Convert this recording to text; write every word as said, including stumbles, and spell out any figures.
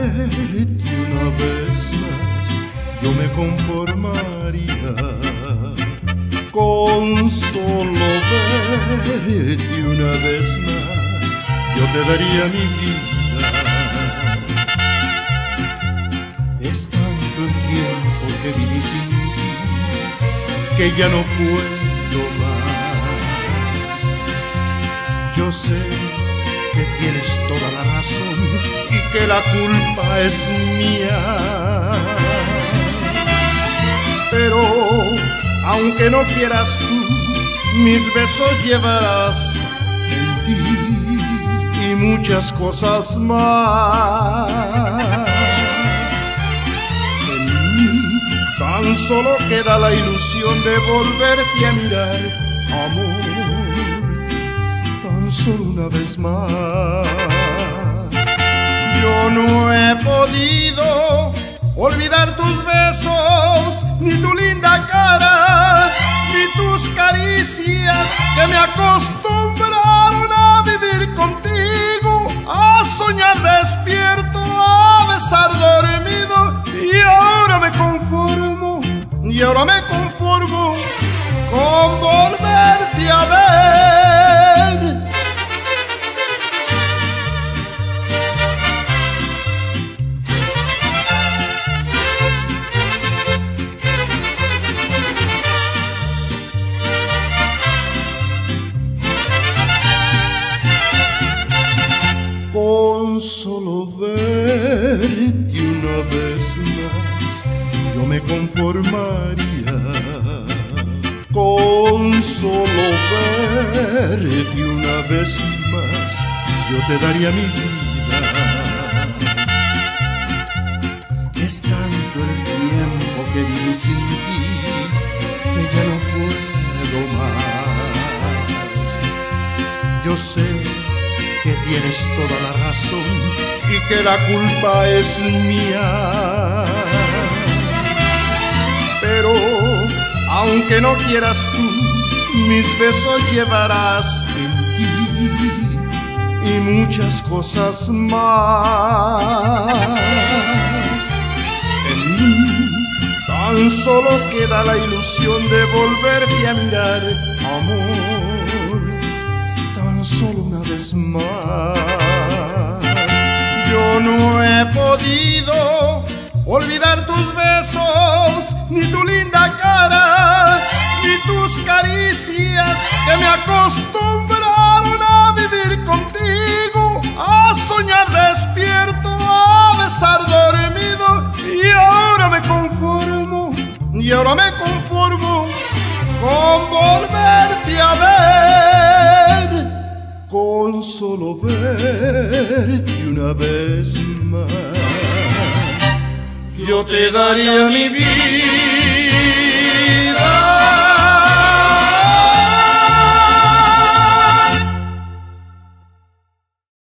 verte una vez más, yo me conformaría. Con solo verte una vez más, yo te daría mi vida. Es tanto el tiempo que viví sin ti, que ya no puedo más. Yo sé que tienes toda la razón y que la culpa es mía, pero aunque no quieras tú, mis besos llevarás en ti y muchas cosas más. En mí tan solo queda la ilusión de volverte a mirar, amor, tan solo una vez más. Yo no he podido olvidar tus besos, ni tu linda cara, ni tus caricias que me acostumbraron a vivir contigo, a soñar despierto, a besar dormido. Y ahora me conformo, y ahora me conformo con volverte a ver. Con solo verte una vez más, yo me conformaría. Con solo verte una vez más, yo te daría mi vida. Es tanto el tiempo que viví sin ti, que ya no puedo más. Yo sé que tienes toda la razón y que la culpa es mía, pero aunque no quieras tú, mis besos llevarás en ti y muchas cosas más. En mí tan solo queda la ilusión de volverte a mirar, amor, tan solo una vez más. Yo no he podido olvidar tus besos, ni tu linda cara, ni tus caricias que me acostumbraron a vivir contigo, a soñar despierto, a besar dormido. Y ahora me conformo, y ahora me conformo con volverte a ver. Con solo verte una vez más, yo te daría mi vida.